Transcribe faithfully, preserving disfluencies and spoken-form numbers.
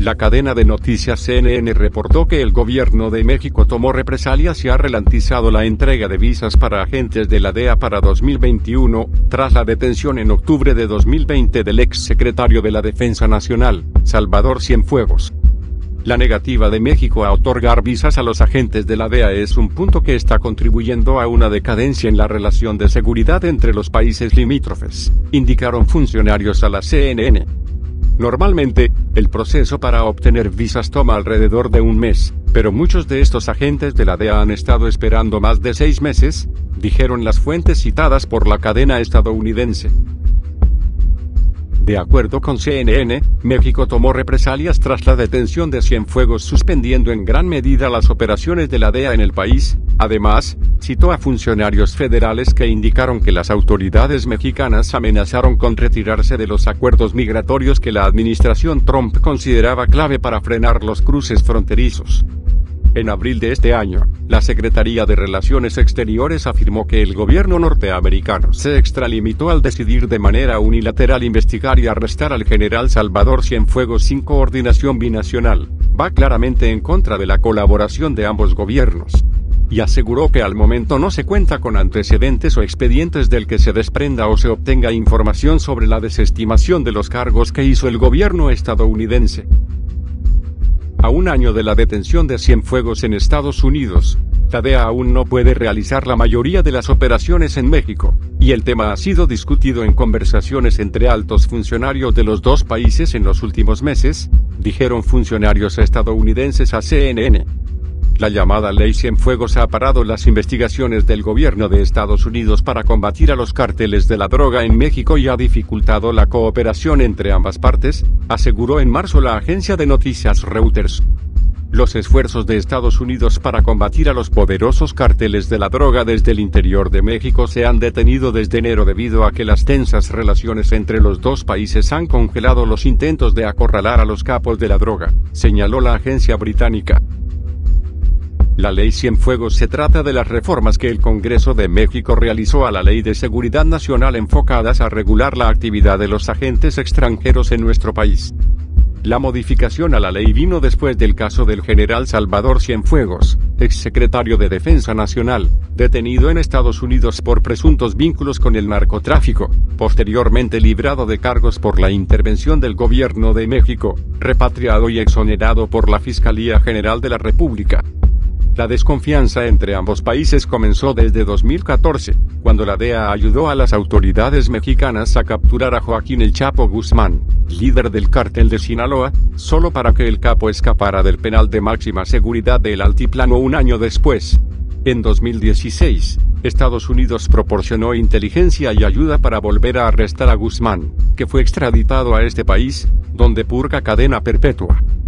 La cadena de noticias C N N reportó que el gobierno de México tomó represalias y ha ralentizado la entrega de visas para agentes de la D E A para dos mil veintiuno, tras la detención en octubre de dos mil veinte del ex secretario de la Defensa Nacional, Salvador Cienfuegos. La negativa de México a otorgar visas a los agentes de la D E A es un punto que está contribuyendo a una decadencia en la relación de seguridad entre los países limítrofes, indicaron funcionarios a la C N N. Normalmente, el proceso para obtener visas toma alrededor de un mes, pero muchos de estos agentes de la D E A han estado esperando más de seis meses, dijeron las fuentes citadas por la cadena estadounidense. De acuerdo con C N N, México tomó represalias tras la detención de Cienfuegos, suspendiendo en gran medida las operaciones de la D E A en el país. Además, citó a funcionarios federales que indicaron que las autoridades mexicanas amenazaron con retirarse de los acuerdos migratorios que la administración Trump consideraba clave para frenar los cruces fronterizos. En abril de este año, la Secretaría de Relaciones Exteriores afirmó que el gobierno norteamericano se extralimitó al decidir de manera unilateral investigar y arrestar al general Salvador Cienfuegos sin coordinación binacional. Va claramente en contra de la colaboración de ambos gobiernos. Y aseguró que al momento no se cuenta con antecedentes o expedientes del que se desprenda o se obtenga información sobre la desestimación de los cargos que hizo el gobierno estadounidense. A un año de la detención de Cienfuegos en Estados Unidos, la D E A aún no puede realizar la mayoría de las operaciones en México, y el tema ha sido discutido en conversaciones entre altos funcionarios de los dos países en los últimos meses, dijeron funcionarios estadounidenses a C N N. La llamada Ley Cienfuegos ha parado las investigaciones del gobierno de Estados Unidos para combatir a los cárteles de la droga en México y ha dificultado la cooperación entre ambas partes, aseguró en marzo la agencia de noticias Reuters. Los esfuerzos de Estados Unidos para combatir a los poderosos cárteles de la droga desde el interior de México se han detenido desde enero debido a que las tensas relaciones entre los dos países han congelado los intentos de acorralar a los capos de la droga, señaló la agencia británica. La Ley Cienfuegos se trata de las reformas que el Congreso de México realizó a la Ley de Seguridad Nacional enfocadas a regular la actividad de los agentes extranjeros en nuestro país. La modificación a la ley vino después del caso del general Salvador Cienfuegos, exsecretario de Defensa Nacional, detenido en Estados Unidos por presuntos vínculos con el narcotráfico, posteriormente librado de cargos por la intervención del gobierno de México, repatriado y exonerado por la Fiscalía General de la República. La desconfianza entre ambos países comenzó desde dos mil catorce, cuando la D E A ayudó a las autoridades mexicanas a capturar a Joaquín El Chapo Guzmán, líder del cártel de Sinaloa, solo para que el capo escapara del penal de máxima seguridad del Altiplano un año después. En dos mil dieciséis, Estados Unidos proporcionó inteligencia y ayuda para volver a arrestar a Guzmán, que fue extraditado a este país, donde purga cadena perpetua.